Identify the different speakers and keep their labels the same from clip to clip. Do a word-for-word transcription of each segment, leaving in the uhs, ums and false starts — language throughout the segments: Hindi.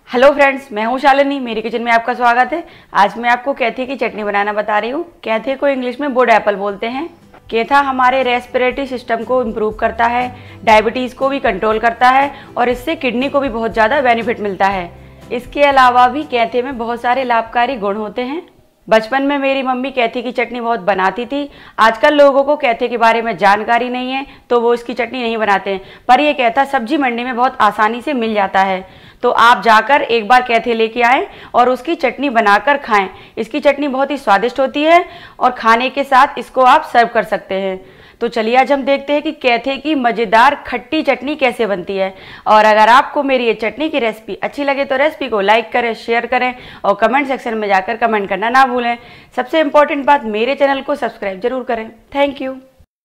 Speaker 1: हेलो फ्रेंड्स, मैं हूं शालिनी। मेरी किचन में आपका स्वागत है। आज मैं आपको कैथे की चटनी बनाना बता रही हूं। कैथे को इंग्लिश में वुड एप्पल बोलते हैं। कैथा हमारे रेस्पिरेटरी सिस्टम को इम्प्रूव करता है, डायबिटीज़ को भी कंट्रोल करता है और इससे किडनी को भी बहुत ज़्यादा बेनिफिट मिलता है। इसके अलावा भी कैथे में बहुत सारे लाभकारी गुण होते हैं। बचपन में मेरी मम्मी कैथे की चटनी बहुत बनाती थी। आजकल लोगों को कैथे के बारे में जानकारी नहीं है तो वो इसकी चटनी नहीं बनाते हैं, पर ये कैथा सब्जी मंडी में बहुत आसानी से मिल जाता है। तो आप जाकर एक बार कैथे लेके आएँ और उसकी चटनी बनाकर खाएं। इसकी चटनी बहुत ही स्वादिष्ट होती है और खाने के साथ इसको आप सर्व कर सकते हैं। तो चलिए आज हम देखते हैं कि कैथे की मज़ेदार खट्टी चटनी कैसे बनती है। और अगर आपको मेरी ये चटनी की रेसिपी अच्छी लगे तो रेसिपी को लाइक करें, शेयर करें और कमेंट सेक्शन में जाकर कमेंट करना ना भूलें। सबसे इम्पोर्टेंट बात, मेरे चैनल को सब्सक्राइब जरूर करें। Thank you.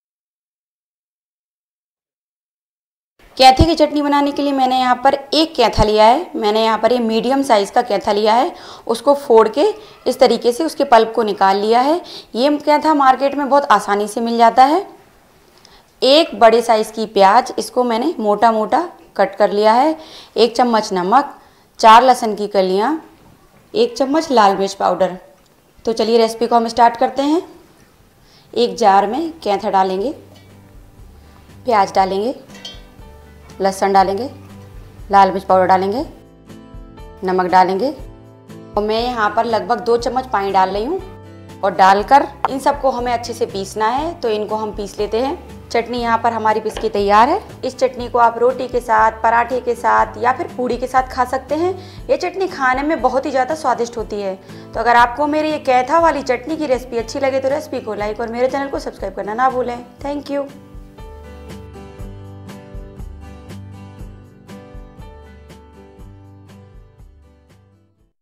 Speaker 1: कैथे की चटनी बनाने के लिए मैंने यहाँ पर एक कैथा लिया है। मैंने यहाँ पर ये मीडियम साइज़ का कैथा लिया है। उसको फोड़ के इस तरीके से उसके पल्प को निकाल लिया है। ये कैथा मार्केट में बहुत आसानी से मिल जाता है। एक बड़े साइज़ की प्याज, इसको मैंने मोटा मोटा कट कर लिया है। एक चम्मच नमक, चार लहसुन की कलियाँ, एक चम्मच लाल मिर्च पाउडर। तो चलिए रेसिपी को हम स्टार्ट करते हैं। एक जार में कैथा डालेंगे, प्याज डालेंगे, लहसुन डालेंगे, लाल मिर्च पाउडर डालेंगे, नमक डालेंगे और मैं यहाँ पर लगभग दो चम्मच पानी डाल रही हूँ। और डालकर इन सबको हमें अच्छे से पीसना है, तो इनको हम पीस लेते हैं। चटनी यहाँ पर हमारी पीस की तैयार है। इस चटनी को आप रोटी के साथ, पराठे के साथ या फिर पूड़ी के साथ खा सकते हैं। ये चटनी खाने में बहुत ही ज़्यादा स्वादिष्ट होती है। तो अगर आपको मेरी ये कैथा वाली चटनी की रेसिपी अच्छी लगे तो रेसिपी को लाइक और मेरे चैनल को सब्सक्राइब करना ना भूलें। Thank you.